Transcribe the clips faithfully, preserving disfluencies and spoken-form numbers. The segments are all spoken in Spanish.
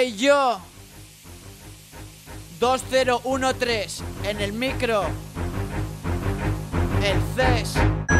Hey yo, dos cero uno tres en el micro, el C E S.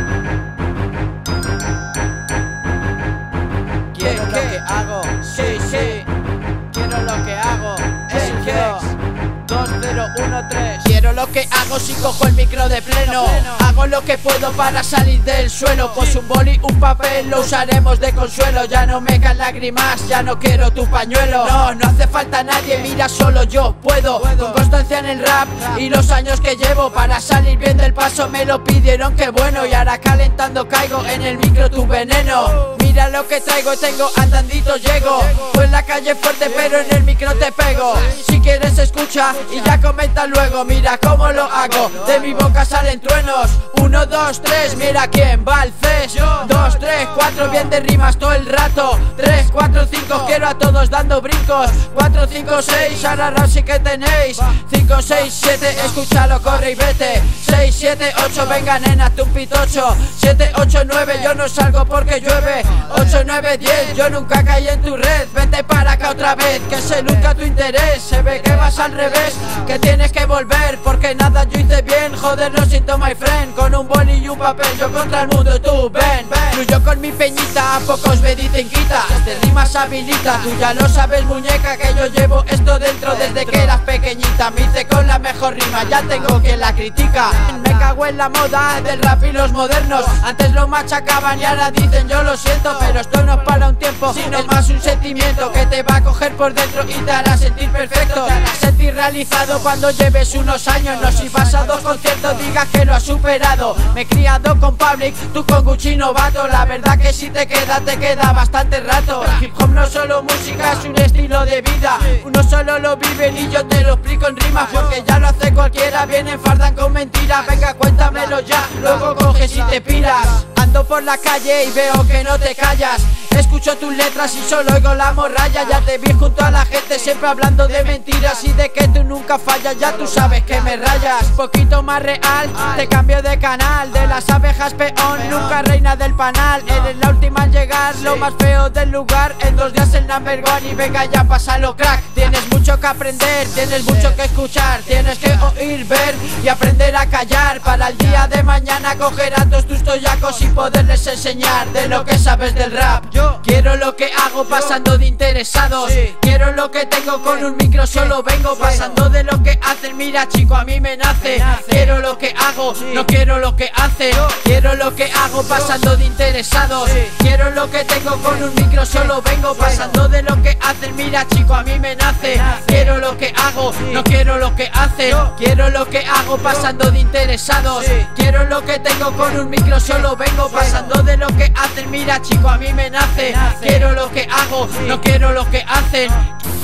Quiero lo que hago, sí, sí. Quiero lo que hago, el yo, dos cero uno tres. Quiero lo que hago si cojo el micro de pleno. Hago lo que puedo para salir del suelo. Pues un boli, un papel lo usaremos de consuelo. Ya no me caen lágrimas, ya no quiero tu pañuelo. No, no hace falta nadie, mira, solo yo puedo. Con constancia en el rap y los años que llevo. Para salir bien del paso me lo pidieron, qué bueno. Y ahora calentando caigo en el micro tu veneno. Mira lo que traigo, tengo andandito llego. Pues la calle fuerte pero en el micro te pego. Si quieres escucha y ya comenta luego. Mira cómo lo hago, de mi boca salen truenos. Uno, dos, tres, mira quién va al C E S. Dos, tres, cuatro, bien de rimas todo el rato. Tres, cuatro, cinco, quiero a todos dando brincos. Cuatro, cinco, seis, ahora rap sí que tenéis. Cinco, seis, siete, escúchalo, corre y vete. Seis, siete, ocho, venga nena, tú un pitocho. Siete, ocho, nueve, yo no salgo porque llueve. Ocho, nueve, diez, yo nunca caí en tu red. Vente para acá otra vez, que se nunca tu interés. Se ve que vas al revés, que tienes que volver, porque nada yo hice bien, joder, lo siento my friend. Con un boli y un papel, yo contra el mundo, tú ven, ven. Fluyo con mi peñita, a pocos me dicen quita. Este rimas habilita, tú ya lo sabes muñeca, que yo llevo esto dentro desde que eras pequeñita. Me hice con la mejor rima, ya tengo quien la critica. Me cago en la moda del rap y los modernos. Antes lo machacaban y ahora dicen yo lo siento. Pero esto no es para un tiempo, sino más un sentimiento que te va a coger por dentro y te hará sentir perfecto. Te hará sentir realizado cuando lleves unos años. No si vas a dos conciertos digas que lo has superado. Me he criado con Public, tú con Gucci novato. La verdad que si te queda, te queda bastante rato. El hip hop no solo música, es un estilo de vida. Uno solo lo vive y yo te lo explico en rimas, porque ya lo hace cualquiera, vienen fardan con mentiras. Venga, cuéntamelo ya, luego coges y te piras. Ando por la calle y veo que no te callas. Escucho tus letras y solo oigo la morralla. Ya te vi junto a la gente siempre hablando de mentiras y de que tú nunca fallas, ya tú sabes que me rayas. Poquito más real, te cambio de canal. De las abejas peón, nunca reina del panal. Eres la última en llegar, lo más feo del lugar. En dos días el number one y venga ya pásalo crack. Tienes mucho que aprender, tienes mucho que escuchar. Tienes que oír, ver y aprender a callar. Para el día de mañana coger a todos tus toyacos y poderles enseñar de lo que sabes del rap. Yo quiero lo que hago pasando de interesados. Quiero lo que tengo con un micro, solo vengo pasando de lo que hacen. Mira chico, a mí me nace. Quiero lo que hago, no quiero lo que hacen. Quiero lo que hago pasando de interesados. Quiero lo que tengo con un micro, solo vengo pasando de lo que hacen. Mira chico, a mí me nace. Quiero lo que hago, no quiero lo que hacen. Quiero lo que hago pasando de interesados. Quiero lo que tengo con un micro, solo vengo pasando de lo que hacen. Mira chico, a mí me nace. Quiero lo que hago, no quiero lo que hacen.